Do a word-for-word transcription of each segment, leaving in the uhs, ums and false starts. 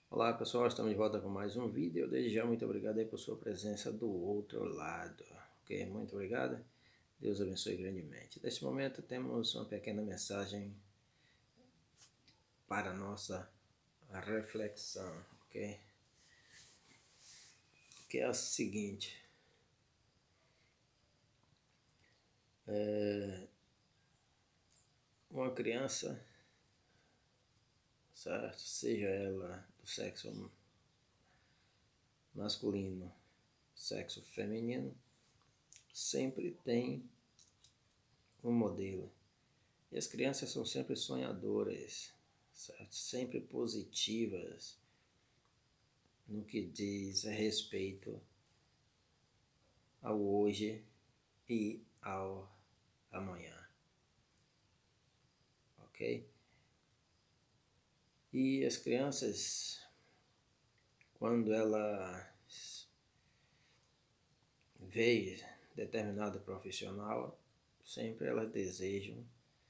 Olá pessoal, estamos de volta com mais um vídeo. Desde já muito obrigado aí por sua presença do outro lado, ok? Muito obrigado, Deus abençoe grandemente. Neste momento temos uma pequena mensagem para a nossa reflexão, ok? Que é a seguinte: é, uma criança, certo? Seja ela do sexo masculino, sexo feminino, sempre tem um modelo. E as crianças são sempre sonhadoras, certo? Sempre positivas no que diz respeito ao hoje e ao amanhã, ok? E as crianças, quando elas veem determinado profissional, sempre elas desejam,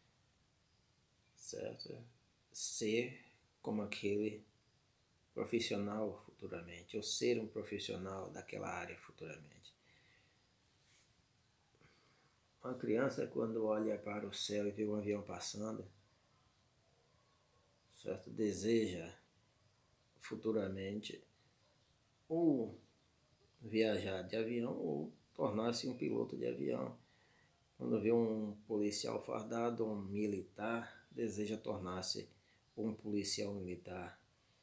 certo? Ser como aquele profissional futuramente, ou ser um profissional daquela área futuramente. Uma criança, quando olha para o céu e vê um avião passando, certo? Deseja futuramente ou viajar de avião ou tornar-se um piloto de avião. Quando vê um policial fardado, um militar, deseja tornar-se um policial militar.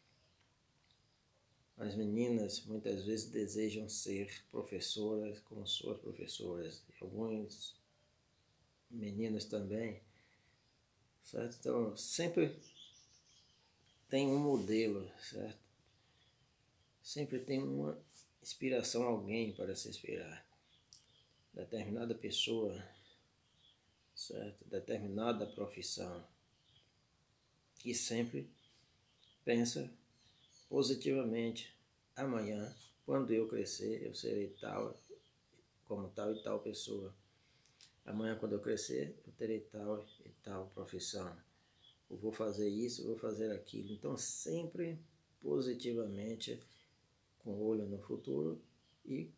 As meninas muitas vezes desejam ser professoras como suas professoras. Alguns meninos também, certo? Então sempre tem um modelo, certo? Sempre tem uma inspiração, alguém para se inspirar. Determinada pessoa, certo? Determinada profissão. E sempre pensa positivamente: amanhã, quando eu crescer, eu serei tal, como tal e tal pessoa. Amanhã, quando eu crescer, eu terei tal e tal profissão. Eu vou fazer isso, eu vou fazer aquilo. Então, sempre positivamente, com olho no futuro e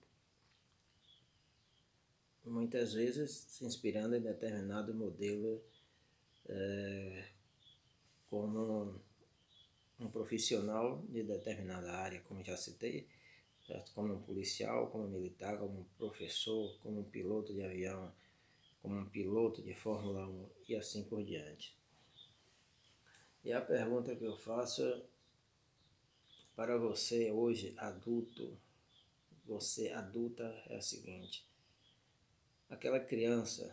muitas vezes se inspirando em determinado modelo, é, como um profissional de determinada área, como já citei, certo? Como um policial, como um militar, como um professor, como um piloto de avião, como um piloto de Fórmula um e assim por diante. E a pergunta que eu faço para você hoje, adulto, você adulta, é a seguinte: aquela criança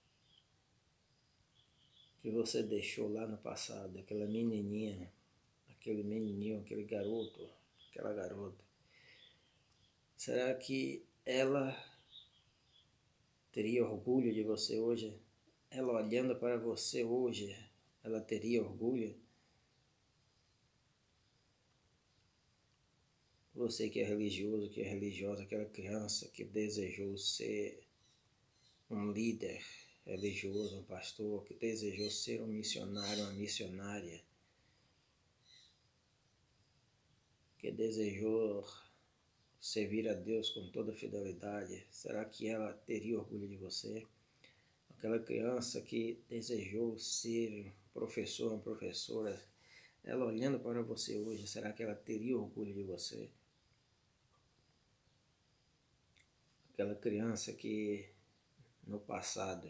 que você deixou lá no passado, aquela menininha, aquele menininho, aquele garoto, aquela garota, será que ela teria orgulho de você hoje? Ela olhando para você hoje, ela teria orgulho? Você que é religioso, que é religiosa, aquela criança que desejou ser um líder religioso, um pastor, que desejou ser um missionário, uma missionária, que desejou servir a Deus com toda fidelidade, será que ela teria orgulho de você? Aquela criança que desejou ser professor, uma professora, ela olhando para você hoje, será que ela teria orgulho de você? Aquela criança que no passado,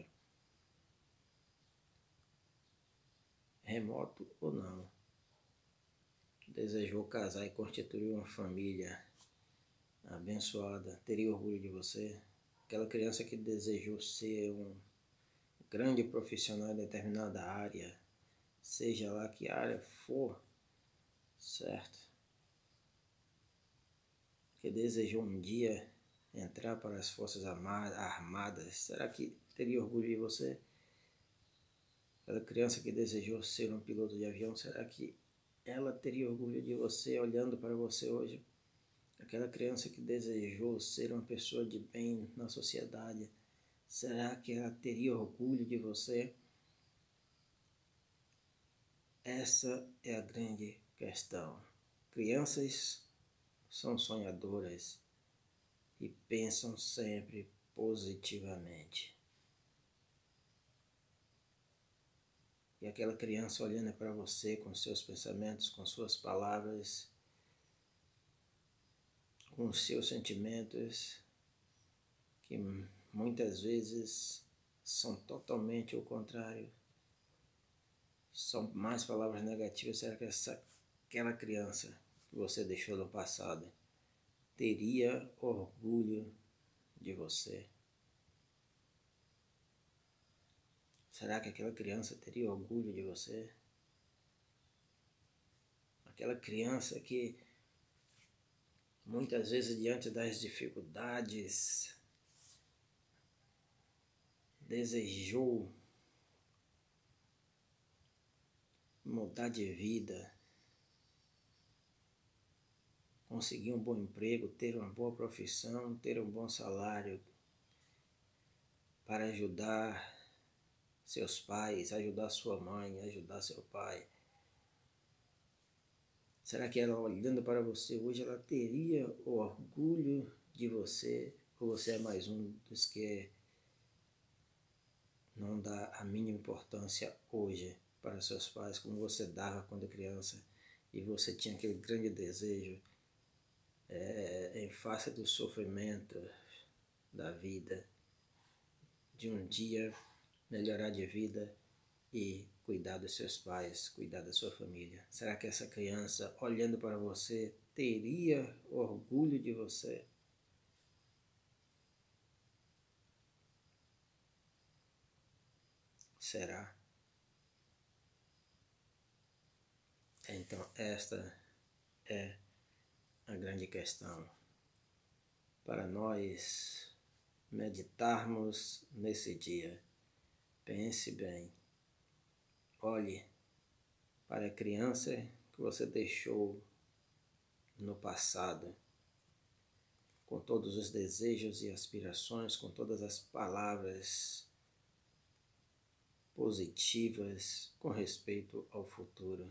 remoto ou não, desejou casar e constituir uma família abençoada, teria orgulho de você? Aquela criança que desejou ser um grande profissional em determinada área, seja lá que área for, certo? Que desejou um dia entrar para as Forças Armadas, será que teria orgulho de você? Aquela criança que desejou ser um piloto de avião, será que ela teria orgulho de você olhando para você hoje? Aquela criança que desejou ser uma pessoa de bem na sociedade, será que ela teria orgulho de você? Essa é a grande questão. crianças são sonhadoras e pensam sempre positivamente. E aquela criança olhando para você com seus pensamentos, com suas palavras, com os seus sentimentos, que muitas vezes são totalmente o contrário. São mais palavras negativas. Será que essa, aquela criança que você deixou no passado teria orgulho de você? Será que aquela criança teria orgulho de você? Aquela criança que muitas vezes, diante das dificuldades, desejou mudar de vida, conseguir um bom emprego, ter uma boa profissão, ter um bom salário para ajudar seus pais, ajudar sua mãe, ajudar seu pai. Será que ela, olhando para você hoje, ela teria o orgulho de você? Ou você é mais um dos que não dá a mínima importância hoje para seus pais, como você dava quando criança, e você tinha aquele grande desejo é, em face do sofrimento da vida, de um dia melhorar de vida e cuidar dos seus pais, cuidar da sua família? Será que essa criança, olhando para você, teria orgulho de você? Será? Então, esta é a grande questão para nós meditarmos nesse dia. Pense bem. Olhe para a criança que você deixou no passado, com todos os desejos e aspirações, com todas as palavras positivas com respeito ao futuro.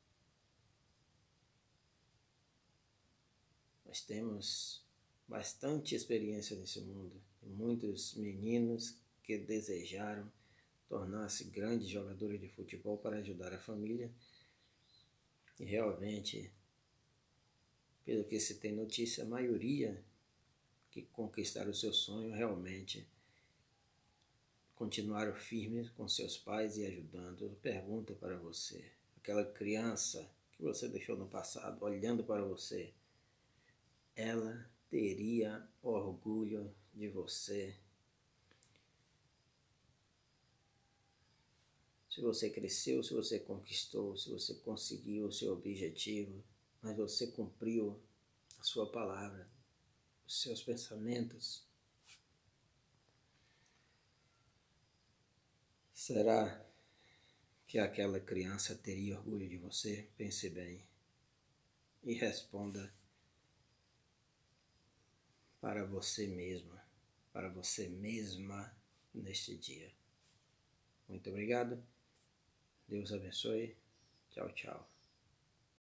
Nós temos bastante experiência nesse mundo. Muitos meninos que desejaram tornar-se grandes jogadores de futebol para ajudar a família. E realmente, pelo que se tem notícia, a maioria que conquistaram o seu sonho realmente continuaram firmes com seus pais e ajudando. Eu pergunto para você, aquela criança que você deixou no passado, olhando para você, ela teria orgulho de você? Se você cresceu, se você conquistou, se você conseguiu o seu objetivo, mas você cumpriu a sua palavra, os seus pensamentos, será que aquela criança teria orgulho de você? Pense bem e responda para você mesma, para você mesma neste dia. Muito obrigado. Deus abençoe. Tchau, tchau.